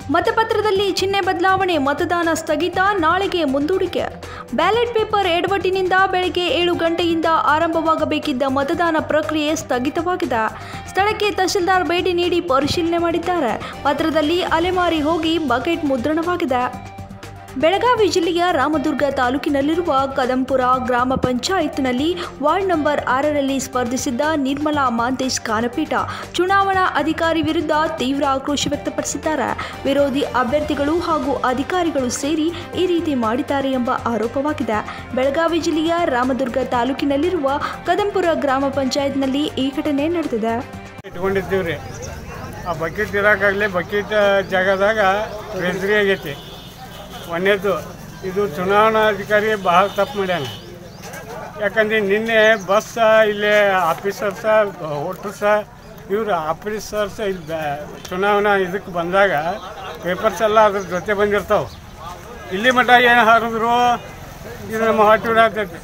ಮತಪತ್ರದಲ್ಲಿ ಚಿಹ್ನೆ ಬದಲಾವಣೆ, ಮತದಾನ ಸ್ಥಗಿತ, ನಾಳೆಗೆ ಮುಂದೂಡಿಕೆ. ಬ್ಯಾಲೆಟ್ ಪೇಪರ್ ಎಡವಟ್ಟಿನಿಂದ ಬೆಳಗ್ಗೆ 7 ಗಂಟೆಯಿಂದ ಆರಂಭವಾಗಬೇಕಿದ್ದ ಮತದಾನ ಪ್ರಕ್ರಿಯೆ ಸ್ಥಗಿತವಾಗಿದೆ. ಸ್ಥಳಕ್ಕೆ ತಹಶೀಲ್ದಾರ್ ಭೇಟಿ ನೀಡಿ ಪರಿಶೀಲನೆ ಮಾಡಿದ್ದಾರೆ. ಪತ್ರದಲ್ಲಿ ಅಲೆಮಾರಿ ಹೋಗಿ ಬಕೆಟ್ ಮುದ್ರಣವಾಗಿದೆ. ಬೆಳಗಾವಿ ಜಿಲ್ಲೆಯ ರಾಮದುರ್ಗ ತಾಲೂಕಿನಲ್ಲಿರುವ ಕದಂಪುರ ಗ್ರಾಮ ಪಂಚಾಯತ್ನಲ್ಲಿ ವಾರ್ಡ್ ನಂಬರ್ 6ರಲ್ಲಿ ಸ್ಪರ್ಧಿಸಿದ್ದ ನಿರ್ಮಲಾ ಮಾಂತೇಶ್ ಕಾನಪೀಠ ಚುನಾವಣಾ ಅಧಿಕಾರಿ ವಿರುದ್ಧ ತೀವ್ರ ಆಕ್ರೋಶ ವ್ಯಕ್ತಪಡಿಸಿದ್ದಾರೆ. ವಿರೋಧಿ ಅಭ್ಯರ್ಥಿಗಳು ಹಾಗೂ ಅಧಿಕಾರಿಗಳು ಸೇರಿ ಈ ರೀತಿ ಮಾಡಿದ್ದಾರೆ ಎಂಬ ಆರೋಪವಾಗಿದೆ. ಬೆಳಗಾವಿ ಜಿಲ್ಲೆಯ ರಾಮದುರ್ಗ ತಾಲೂಕಿನಲ್ಲಿರುವ ಕದಂಪುರ ಗ್ರಾಮ ಪಂಚಾಯತ್ನಲ್ಲಿ ಈ ಘಟನೆ ನಡೆದಿದೆ. ಇಟ್ಕೊಂಡಿದ್ದೀವ್ರಿ, ಆ ಬಕೆಟ್ ಇರೋಕ್ಕಾಗಲಿ ಬಕೆಟ್ ಜಾಗದಾಗ ಟ್ರೆಜರಿ ಆಗೈತಿ. ಒಂದೇದು ಇದು ಚುನಾವಣಾಧಿಕಾರಿ ಭಾಳ ತಪ್ಪು ಮಾಡ್ಯಾನ. ಯಾಕಂದ್ರೆ ನಿನ್ನೆ ಬಸ್ ಇಲ್ಲೇ ಆಫೀಸರ್ಸ ವೋಟರ್ಸ ಇವರು ಆಫೀಸರ್ಸ್ ಇಲ್ಲಿ ಚುನಾವಣಾ ಇದಕ್ಕೆ ಬಂದಾಗ ಪೇಪರ್ಸ್ ಎಲ್ಲ ಅದ್ರ ಜೊತೆ ಬಂದಿರ್ತಾವೆ. ಇಲ್ಲಿ ಮಟ್ಟ ಏನು ಹಾರಿದ್ರು ಇದು ನಮ್ಮ ಹೊಟ್ಟೆ ಬಿಡಾತೈತಿ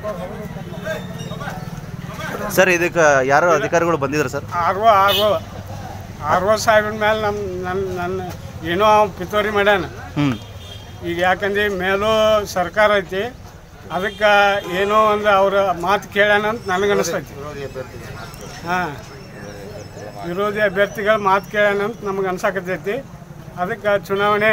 ಸರ್. ಇದಕ್ಕೆ ಯಾರು ಅಧಿಕಾರಿಗಳು ಬಂದಿದ್ರು ಸರ್? ಆರ್ ಓ ಸಾಹೇಬಿನ ಮೇಲೆ ನನ್ನ ಏನೋ ಪಿತೋರಿ ಮಾಡ್ಯಾನ. ಈಗ ಯಾಕಂದ್ರೆ ಮೇಲೂ ಸರ್ಕಾರ ಐತಿ, ಅದಕ್ಕೆ ಏನೋ ಒಂದು ಅವ್ರ ಮಾತು ಕೇಳ್ಯಾನ ಅಂತ ನನಗನ್ನಿಸ್ತೈತಿ. ಹಾಂ, ವಿರೋಧಿ ಅಭ್ಯರ್ಥಿಗಳ ಮಾತು ಕೇಳ್ಯಾನ ಅಂತ ನಮಗೆ ಅನ್ಸಾಕತ್ತೈತಿ. ಅದಕ್ಕೆ ಚುನಾವಣೆ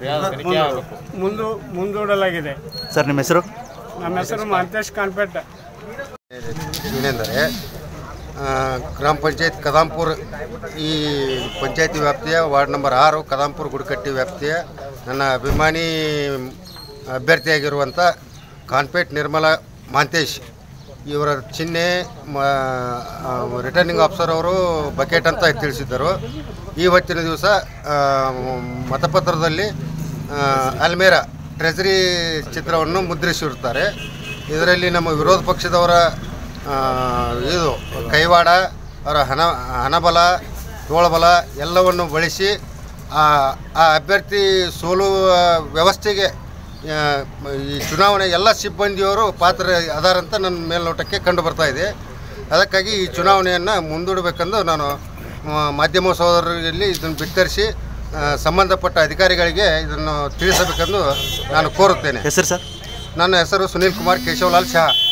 ಮುಂದೂಡಲಾಗಿದೆ. ಸರ್, ನಿಮ್ಮ ಹೆಸರು? ನಮ್ಮ ಹೆಸರು ಮಾಂತೇಶ್ ಕಾನ್ಪೇಟ. ಏನೆಂದರೆ ಗ್ರಾಮ ಪಂಚಾಯತ್ ಕದಾಂಪುರ, ಈ ಪಂಚಾಯತಿ ವ್ಯಾಪ್ತಿಯ ವಾರ್ಡ್ ನಂಬರ್ 6 ಕದಾಂಪುರ ಗುಡಕಟ್ಟಿ ವ್ಯಾಪ್ತಿಯ ನನ್ನ ಅಭಿಮಾನಿ ಅಭ್ಯರ್ಥಿಯಾಗಿರುವಂಥ ಕಾನ್ಪೇಟ್ ನಿರ್ಮಲಾ ಮಾಂತೇಶ್ ಇವರ ಚಿಹ್ನೆ ರಿಟರ್ನಿಂಗ್ ಆಫೀಸರ್ ಅವರು ಬಕೆಟ್ ಅಂತ ತಿಳಿಸಿದ್ದರು. ಇವತ್ತಿನ ದಿವಸ ಮತಪತ್ರದಲ್ಲಿ ಅಲ್ಮೇರಾ ಟ್ರೆಜರಿ ಚಿತ್ರವನ್ನು ಮುದ್ರಿಸಿರುತ್ತಾರೆ. ಇದರಲ್ಲಿ ನಮ್ಮ ವಿರೋಧ ಪಕ್ಷದವರ ಇದು ಕೈವಾಡ, ಅವರ ಹಣಬಲ, ತೋಳಬಲ ಎಲ್ಲವನ್ನು ಬಳಸಿ ಆ ಅಭ್ಯರ್ಥಿ ಸೋಲುವ ವ್ಯವಸ್ಥೆಗೆ ಈ ಚುನಾವಣೆ ಎಲ್ಲ ಸಿಬ್ಬಂದಿಯವರು ಪಾತ್ರ ಅದಾರಂತ ನನ್ನ ಮೇಲ್ನೋಟಕ್ಕೆ ಕಂಡು ಬರ್ತಾ ಇದೆ. ಅದಕ್ಕಾಗಿ ಈ ಚುನಾವಣೆಯನ್ನು ಮುಂದೂಡಬೇಕೆಂದು ನಾನು ಮಾಧ್ಯಮ ಸಹೋದರರಲ್ಲಿ ಇದನ್ನು ಬಿತ್ತರಿಸಿ ಸಂಬಂಧಪಟ್ಟ ಅಧಿಕಾರಿಗಳಿಗೆ ಇದನ್ನು ತಿಳಿಸಬೇಕೆಂದು ನಾನು ಕೋರುತ್ತೇನೆ. ಹೆಸರು ಸರ್? ನನ್ನ ಹೆಸರು ಸುನೀಲ್ ಕುಮಾರ್ ಕೇಶವಲಾಲ್ ಶಾ.